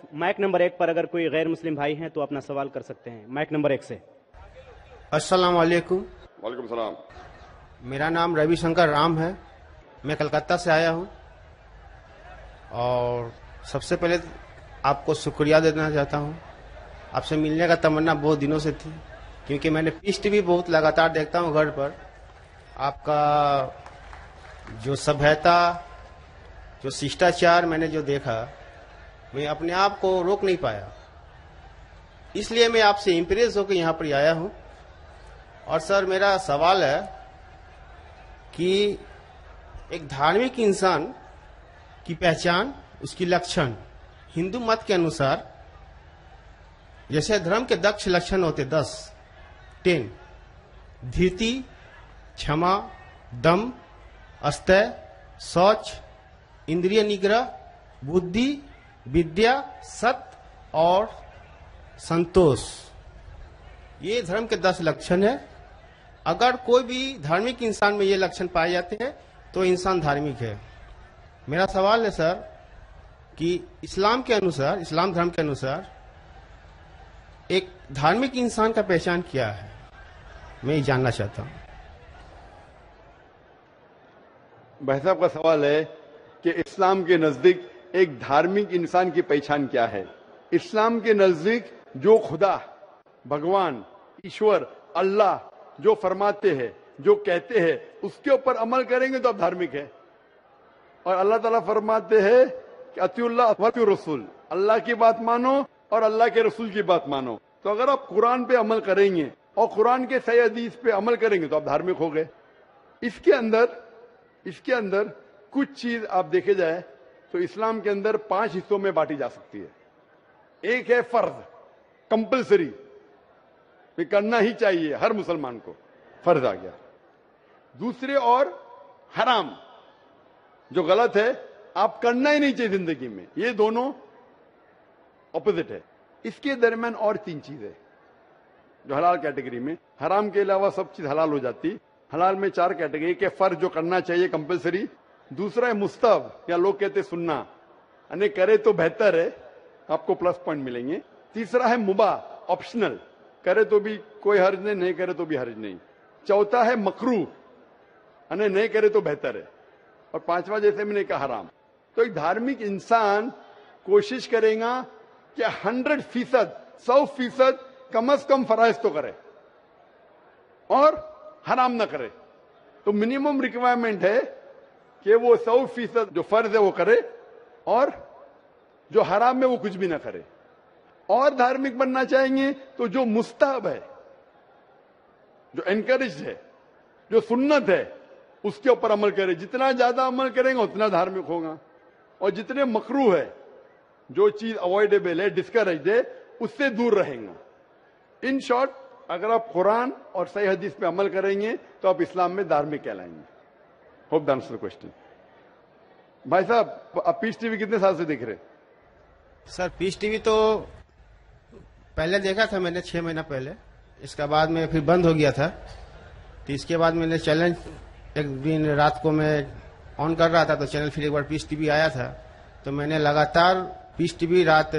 Mic number 1 پر اگر کوئی غیر مسلم بھائی ہیں تو اپنا سوال کر سکتے ہیں. مائک نمبر 1 سے. السلام علیکم. وعلیکم السلام. میرا نام روی شنکر رام ہے. میں کلکتہ سے آیا ہوں اور سب سے پہلے آپ کو شکریہ دینا چاہتا ہوں. آپ سے ملنے کا تمنا بہت دنوں سے تھی کیونکہ میں نے پیس ٹی وی بہت لگاتار دیکھتا ہوں گھر پر. آپ کا جو سبھیتا جو ششٹاچار میں نے جو دیکھا میں اپنے آپ کو روک نہیں پایا. اس لیے میں آپ سے امپریس ہو کے یہاں پر آیا ہوں. اور سر میرا سوال ہے کہ ایک دھارمک انسان کی پہچان اس کی لکشن ہندو مت کے انوسار جیسے دھرم کے 10 لکشن ہوتے 10 دھیرتی چھما دم استے شوچ اندریہ نگرہ بدھی ودیا ست اور سنتوش. یہ دھرم کے 10 لکشن ہے. اگر کوئی بھی دھارمک انسان میں یہ لکشن پائے جاتے ہیں تو انسان دھارمک ہے. میرا سوال ہے سر کہ اسلام کے انوسار اسلام دھرم کے انوسار ایک دھارمک انسان کا پہچان کیا ہے میں یہ جاننا چاہتا ہوں. بھائی صاحب کا سوال ہے کہ اسلام کے نزدیک ایک دھارمک انسان کی پہچان کیا ہے. اسلام کے نزدیک جو خدا بھگوان ایشور اللہ جو فرماتے ہیں جو کہتے ہیں اس کے اوپر عمل کریں گے تو آپ دھارمک ہیں. اور اللہ تعالیٰ فرماتے ہیں کہ اطیعوا اللہ واطیعوا الرسول, اللہ کی بات مانو اور اللہ کے رسول کی بات مانو. تو اگر آپ قرآن پہ عمل کریں گے اور قرآن کے صحیح حدیث پہ عمل کریں گے تو آپ دھارمک ہو گئے. اس کے اندر کچھ چیز آپ دیکھے جائے تو اسلام کے اندر 5 حصوں میں بانٹی جا سکتی ہے. ایک ہے فرض, کمپلسری, کرنا ہی چاہیے ہر مسلمان کو, فرض آ گیا. دوسرے اور حرام جو غلط ہے آپ کرنا ہی نہیں چاہیے زندگی میں. یہ دونوں اپوزٹ ہے. اس کے درمیان اور 3 چیزیں جو حلال کیٹیگری میں, حرام کے علاوہ سب چیز حلال ہو جاتی. حلال میں 4 کیٹیگری کے فرض جو کرنا چاہیے کمپلسری, دوسرا ہے مستحب یا لوگ کہتے سننا یعنی کرے تو بہتر ہے آپ کو پلس پوائنٹ ملیں گے. تیسرا ہے مباح آپشنل, کرے تو بھی کوئی حرج نہیں, نہیں کرے تو بھی حرج نہیں. چوتھا ہے مکروہ یعنی نہیں کرے تو بہتر ہے. اور 5واں جیسے میں نے کہا حرام. تو ایک دھارمک انسان کوشش کرے گا کہ 100% کم از کم فرائض تو کرے اور حرام نہ کرے. تو منیمم ریکوائرمنٹ ہے کہ وہ 100% جو فرض ہے وہ کرے اور جو حرام ہے وہ کچھ بھی نہ کرے. اور دھارمک بننا چاہیں گے تو جو مستحب ہے, جو انکریجڈ ہے, جو سنت ہے اس کے اوپر عمل کرے. جتنا زیادہ عمل کریں گے اتنا دھارمک ہوگا. اور جتنے مکروہ ہے, جو چیز اوائڈیبل ہے, ڈسکریجڈ ہے, اس سے دور رہیں گا. ان شارٹ اگر آپ قرآن اور صحیح حدیث پہ عمل کریں گے تو آپ اسلام میں دھارمک کہلائیں گے. Hope answer the question. بھائی صاحب آپ پیس ٹی وی کتنے سال سے دیکھ رہے؟ سر پیس ٹی وی تو پہلے دیکھا تھا میں نے 6 مہینہ پہلے. اس کے بعد میں پھر بند ہو گیا تھا. تو اس کے بعد میں نے چینل ایک دن رات کو میں آن کر رہا تھا تو چینل پھر ایک بار پیس ٹی وی آیا تھا تو میں نے لگاتار پیس ٹی وی رات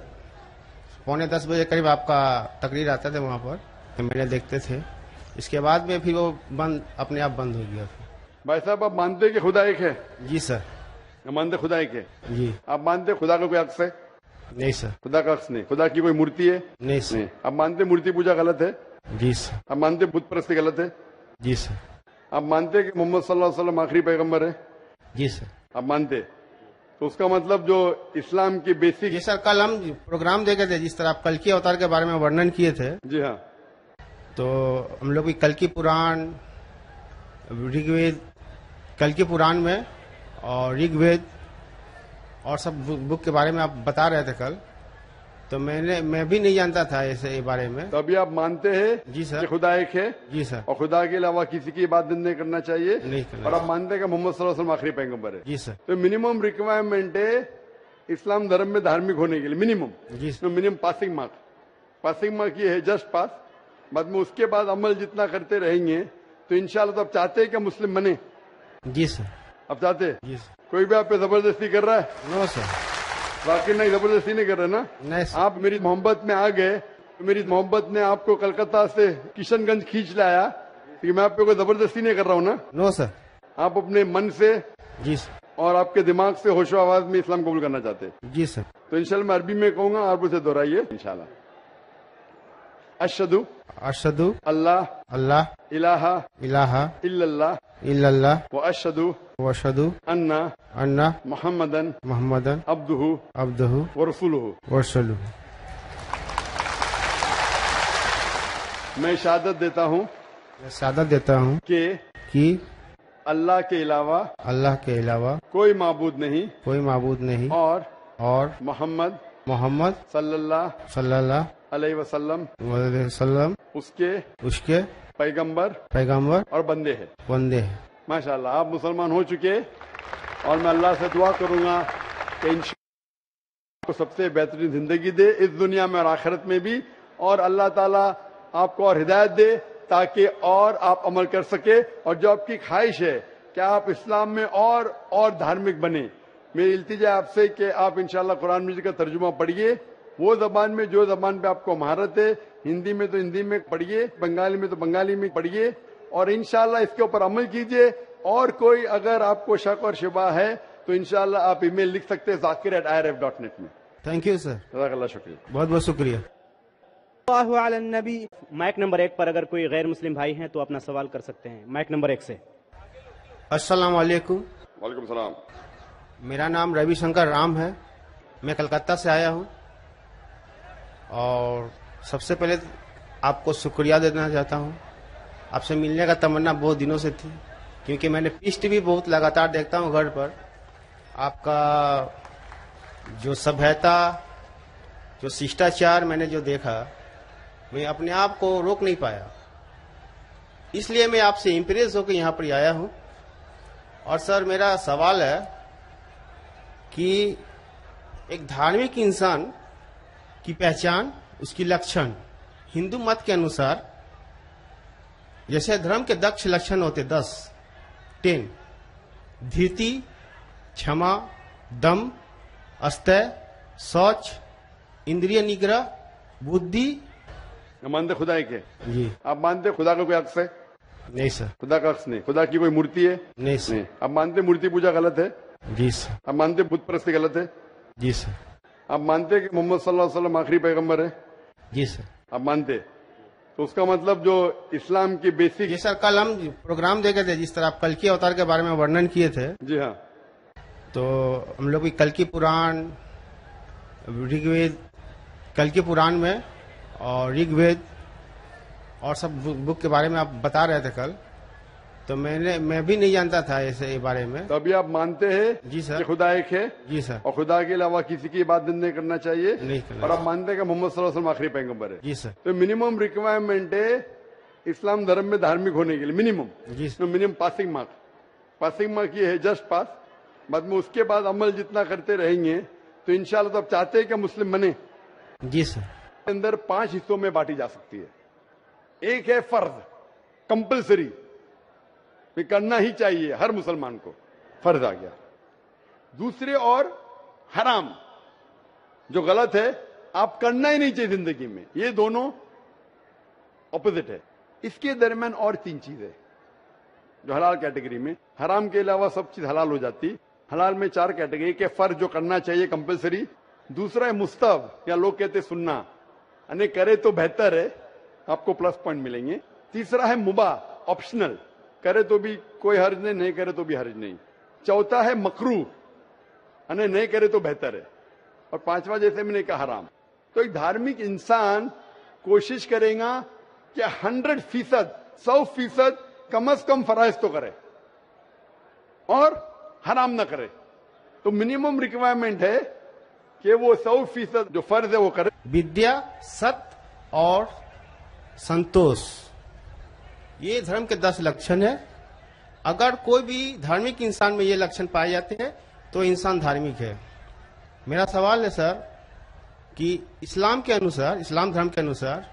9:45 بجے قریب آپ کا تقریر آتا تھا وہاں پر تو میں نے دیکھتے تھے. اس کے بعد میں پھر وہ بند اپنے آپ بند ہو گیا. بھائی صاحب آپ مانتے کہ خدا ایک ہے؟ جی سر. مانتے خدا ایک ہے؟ جی. آپ مانتے خدا کا کوئی عکس ہے؟ نہیں سر. خدا کا عکس نہیں. خدا کی کوئی مورتی ہے؟ نہیں سر. آپ مانتے مورتی پوجا غلط ہے؟ جی سر. آپ مانتے بت پرستی غلط ہے؟ جی سر. آپ مانتے کہ محمد صلی اللہ علیہ وسلم آخری پیغمبر ہے؟ جی سر. آپ مانتے؟ تو اس کا مطلب جو اسلام کی بیسک. جی سر. کل ہم پروگرام دیکھے تھے جس طرح آپ کلکی اوتار کے بارے میں ورنن کیے تھے. جی ہاں. تو ہم لوگ کلکی پران رگ وید کلکی پران میں اور رگ وید اور سب بک کے بارے میں آپ بتا رہے تھے کل. تو میں بھی نہیں جانتا تھا اس بارے میں. تو ابھی آپ مانتے ہیں؟ جی سر. کہ خدا ایک ہے؟ جی سر. اور خدا کے علاوہ کسی کی عبادت نہیں کرنا چاہیے؟ نہیں کرنا. اور آپ مانتے ہیں کہ محمد صلی اللہ علیہ وسلم آخری پیغمبر ہے؟ جی سر. تو منیمم ریکوائرمنٹ ہے اسلام دھرم میں دھارمک ہونے کے لیے منیمم. جی سر. منیمم پاسنگ مارک یہ ہے جسٹ پاس. بعد میں اس کے بعد عمل جتنا کرتے رہیں گے تو انشاءاللہ تو آپ چاہتے ہیں کہ مسلم بنے؟ جی سر. آپ چاہتے ہیں؟ جی سر. کوئی بھی آپ پہ زبردستی کر رہا ہے؟ نو سر. जाकिर नाइक जबरदस्ती नहीं कर रहे ना? नहीं सर। आप मेरी मोहब्बत में आ गए, तो मेरी मोहब्बत ने आपको कलकत्ता से किशनगंज खींच लाया, कि मैं आप पे कोई जबरदस्ती नहीं कर रहा हूँ ना? No sir. आप अपने मन से जी सर। और आपके दिमाग से होशो आवाज में इस्लाम कबूल करना चाहते हैं। जी सर। तो इंशाल्लाह मैं अरबी में कहूंगा, आप उसे दोहराइए इंशाल्लाह। अशहदु अशहदु अल्लाह अल्लाह इलाहा इलाहा इल्लल्लाह इल्लल्लाह व अशहदु व अशहदु अन्ना अन्ना मुहम्मदन मुहम्मदन अब्दुहु अब्दुहु व रसूलुहु। व रसूलुहु। मैं शहादत देता हूँ मैं शहादत देता हूँ कि अल्लाह के अलावा अल्लाह के अलावा कोई माबूद नहीं कोई माबूद नहीं और मोहम्मद मोहम्मद सल्लल्लाहु अलैहि वसल्लम उसके पैगंबर और बंदे हैं। माशाल्लाह, आप मुसलमान हो चुके, और मैं अल्लाह से दुआ करूंगा कि इंशाअल्लाह को सबसे बेहतरीन जिंदगी दे इस दुनिया में और आखिरत में भी, और अल्लाह ताला आपको और हिदायत दे ताकि और आप अमल कर सके, और जो आपकी ख्वाहिश है कि आप इस्लाम में और धार्मिक बने। मेरी इल्तिजा आपसे कि आप इंशाअल्लाह कुरान मजीद का तर्जुमा पढ़िए, वो जबान में जो जबान पे आपको महारत है, हिंदी में तो हिंदी में पढ़िए, बंगाली में तो बंगाली में पढ़िए, और इंशाअल्लाह इसके ऊपर अमल कीजिए। और कोई अगर आपको शक और शुबा है तो इंशाअल्लाह आप ईमेल लिख सकते हैं zakir@irf.net में। Thank you sir. जज़ाकल्लाह, शुक्रिया, बहुत बहुत शुक्रिया। नबी। माइक नंबर 1 पर अगर कोई गैर मुस्लिम भाई हैं तो अपना सवाल कर सकते हैं। माइक नंबर 1 से। अस्सलाम वालेकुम। वालेकुम सलाम। मेरा नाम रविशंकर राम है, मैं कलकत्ता से आया हूँ, और सबसे पहले आपको शुक्रिया देना चाहता हूँ। आपसे मिलने का तमन्ना बहुत दिनों से थी, क्योंकि मैंने पिस्ट भी बहुत लगातार देखता हूँ घर पर। आपका जो सभ्यता, जो शिष्टाचार मैंने जो देखा, मैं अपने आप को रोक नहीं पाया, इसलिए मैं आपसे इम्प्रेस होकर यहाँ पर आया हूँ। और सर, मेरा सवाल है कि एक धार्मिक इंसान की पहचान, उसकी लक्षण हिंदू मत के अनुसार, जैसे धर्म के 10 लक्षण होते, 10 धीरति, क्षमा, दम, अस्तेय, शौच, इंद्रिय निग्रह, बुद्धि। मानते खुदा एक है? जी। आप मानते खुदा का कोई अक्स है? नहीं सर। खुदा का अक्स नहीं। खुदा की कोई मूर्ति है? नहीं सर। नहीं। आप मानते मूर्ति पूजा गलत है? जी सर। आप मानते बुत परस्ती गलत है? जी सर। आप मानते कि मोहम्मद सल्लल्लाहु अलैहि वसल्लम आखिरी पैगंबर है? जी सर। आप मानते? तो उसका मतलब जो इस्लाम की बेसिक। जी सर, कल हम प्रोग्राम देखे थे, जिस तरह आप कल की अवतार के बारे में वर्णन किए थे। जी हाँ। तो हम लोग भी कल की पुराण, ऋग्वेद, कल की पुराण में और ऋग्वेद और सब बुक के बारे में आप बता रहे थे कल, तो मैं भी नहीं जानता था ऐसे बारे में। तो अभी आप मानते हैं? जी सर। कि खुदा एक है? जी सर। और खुदा के अलावा किसी की इबादत नहीं करना चाहिए? नहीं करना। और आप मानते हैं कि मोहम्मद सल्लल्लाहु अलैहि वसल्लम आखिरी पैगंबर है? जी सर। तो मिनिमम रिक्वायरमेंट है इस्लाम धर्म में धार्मिक होने के लिए, मिनिमम। जी सर। मिनिमम पासिंग मार्क ये है, जस्ट पास। बाद में उसके बाद अमल जितना करते रहेंगे तो इंशाल्लाह तो आप चाहते हैं कि मुस्लिम बने? जी सर। अंदर 5 हिस्सों में बांटी जा सकती है। एक है फर्ज, कंपलसरी, करना ही चाहिए हर मुसलमान को, फर्ज आ गया। दूसरे और हराम, जो गलत है, आप करना ही नहीं चाहिए जिंदगी में। ये दोनों ऑपोजिट है। इसके दरमियान और 3 चीजें जो हलाल कैटेगरी में, हराम के अलावा सब चीज हलाल हो जाती। हलाल में 4 कैटेगरी के फर्ज जो करना चाहिए कंपलसरी, दूसरा है मुस्तहब, या लोग कहते सुन्ना, यानी करे तो बेहतर है, आपको प्लस पॉइंट मिलेंगे। तीसरा है मुबाह, ऑप्शनल, करे तो भी कोई हर्ज नहीं, नहीं करे तो भी हर्ज नहीं। चौथा है मकरूह, यानी नहीं करे तो बेहतर है। और 5वां जैसे मैंने कहा हराम। तो एक धार्मिक इंसान कोशिश करेगा कि 100%, 100% कम से कम फराइज तो करे और हराम ना करे। तो मिनिमम रिक्वायरमेंट है कि वो 100% जो फर्ज है वो करे। विद्या, सत्य और संतोष, ये धर्म के 10 लक्षण है। अगर कोई भी धार्मिक इंसान में ये लक्षण पाए जाते हैं तो इंसान धार्मिक है। मेरा सवाल है सर कि इस्लाम के अनुसार, इस्लाम धर्म के अनुसार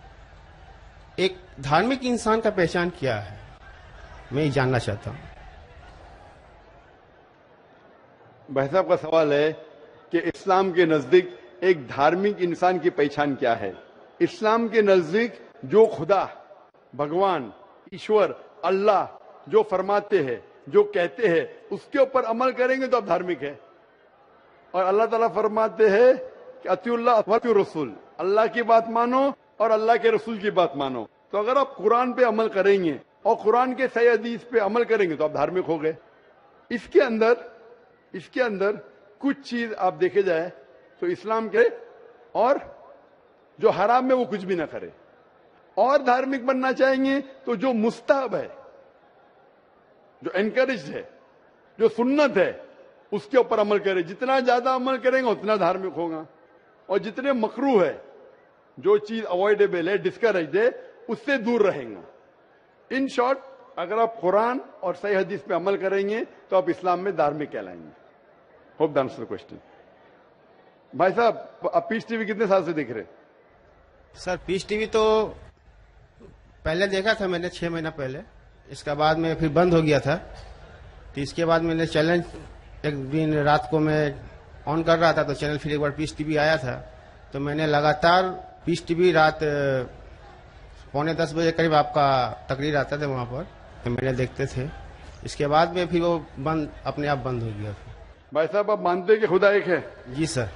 एक धार्मिक इंसान का पहचान क्या है, मैं ये जानना चाहता हूं। भाई साहब का सवाल है کہ اسلام کے نزدیک ایک دھارمک انسان کی پہچان کیا ہے. اسلام کے نزدیک جو خدا، بھگوان، ایشور، اللہ جو فرماتے ہیں، جو کہتے ہیں، اس کے اوپر عمل کریں گے تو آپ دھارمک ہیں. اور اللہ تعالیٰ فرماتے ہیں کہ اطیعوا اللہ واطیعوا الرسول، اللہ کی بات مانو اور اللہ کے رسول کی بات مانو. تو اگر آپ قرآن پہ عمل کریں گے اور قرآن کے صحیح حدیث پہ عمل کریں گے تو آپ دھارمک ہو گئے. اس کے اندر کچھ چیز آپ دیکھے جائے تو اسلام کے اور جو حرام ہے وہ کچھ بھی نہ کرے. اور دھارمک بننا چاہیں گے تو جو مستحب ہے، جو انکریجڈ ہے، جو سنت ہے، اس کے اوپر عمل کرے. جتنا زیادہ عمل کریں گے اتنا دھارمک ہوگا. اور جتنے مکروہ ہے، جو چیز اوائڈیبل ہے، ڈسکریجڈ ہے، اس سے دور رہیں گا. ان شارٹ، اگر آپ قرآن اور صحیح حدیث پہ عمل کریں گے تو آپ اسلام میں دھارمک کہلائیں گے. Hope the answer question. بھائی صاحب، آپ پیس ٹی وی کتنے سال سے دیکھ رہے؟ سر پیس ٹی وی تو پہلے دیکھا تھا میں نے 6 مہینہ پہلے، اس کے بعد میں پھر بند ہو گیا تھا. تو اس کے بعد میں نے چیلنج ایک دن رات کو میں آن کر رہا تھا تو چینل پھر ایک بار پیس ٹی وی آیا تھا تو میں نے لگاتار پیس ٹی وی رات 9:45 بجے قریب آپ کا تقریر آتا تھا وہاں پر تو میں نے دیکھتے تھے. اس کے بعد میں پھر وہ اپنے آپ بند ہو گیا. بھائی صاحب، آپ مانتے ہیں کہ خدا ایک ہے؟ جی سر.